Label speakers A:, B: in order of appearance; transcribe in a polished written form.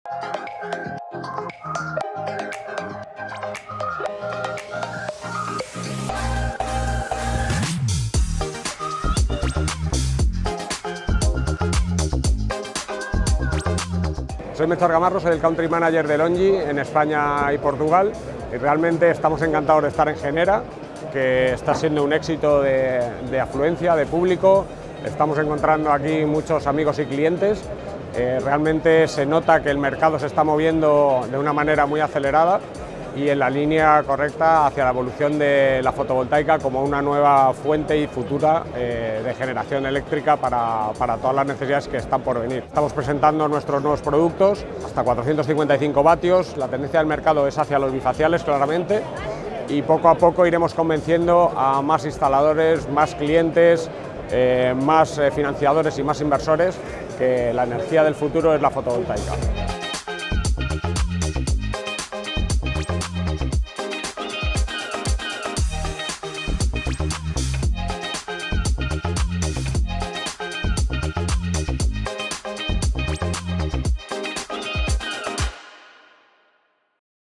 A: Soy Melchor Gamarro, soy el Country Manager de LONGi en España y Portugal y realmente estamos encantados de estar en Genera, que está siendo un éxito de afluencia, de público. Estamos encontrando aquí muchos amigos y clientes. Realmente se nota que el mercado se está moviendo de una manera muy acelerada y en la línea correcta hacia la evolución de la fotovoltaica como una nueva fuente y futura de generación eléctrica para todas las necesidades que están por venir. Estamos presentando nuestros nuevos productos, hasta 455 vatios, la tendencia del mercado es hacia los bifaciales claramente y poco a poco iremos convenciendo a más instaladores, más clientes, más financiadores y más inversores que la energía del futuro es la fotovoltaica.